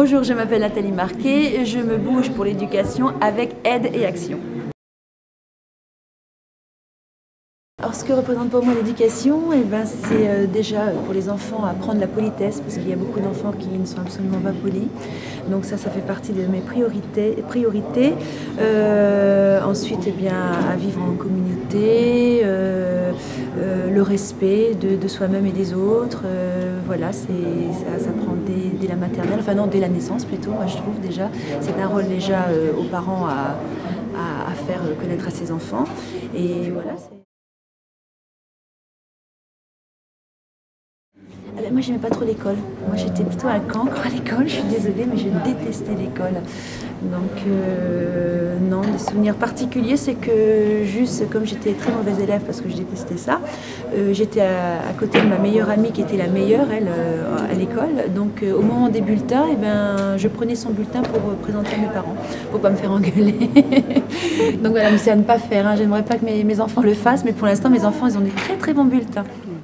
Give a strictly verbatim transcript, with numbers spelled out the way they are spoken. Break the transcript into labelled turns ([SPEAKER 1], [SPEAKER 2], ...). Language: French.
[SPEAKER 1] Bonjour, je m'appelle Nathalie Marquet, je me bouge pour l'éducation avec aide et action. Alors ce que représente pour moi l'éducation, eh ben, c'est euh, déjà pour les enfants apprendre la politesse, parce qu'il y a beaucoup d'enfants qui ne sont absolument pas polis. Donc ça, ça fait partie de mes priorités. priorités. Euh, ensuite, eh bien, à vivre en communauté, euh, euh, le respect de, de soi-même et des autres. Euh, voilà, ça, ça prend dès, dès la maternelle, enfin non, dès la naissance plutôt, moi je trouve déjà. C'est un rôle déjà euh, aux parents à, à, à faire connaître à ses enfants. Et voilà. Alors, moi, j'aimais pas trop l'école. Moi, j'étais plutôt un cancre à l'école. Je suis désolée, mais je détestais l'école. Donc, euh, non, des souvenirs particuliers, c'est que juste comme j'étais très mauvaise élève parce que je détestais ça, euh, j'étais à, à côté de ma meilleure amie qui était la meilleure, elle, euh, à l'école. Donc, euh, au moment des bulletins, eh ben, je prenais son bulletin pour euh, présenter à mes parents, pour pas me faire engueuler. Donc voilà, mais c'est à ne pas faire. Hein. J'aimerais pas que mes, mes enfants le fassent, mais pour l'instant, mes enfants, ils ont des très très bons bulletins.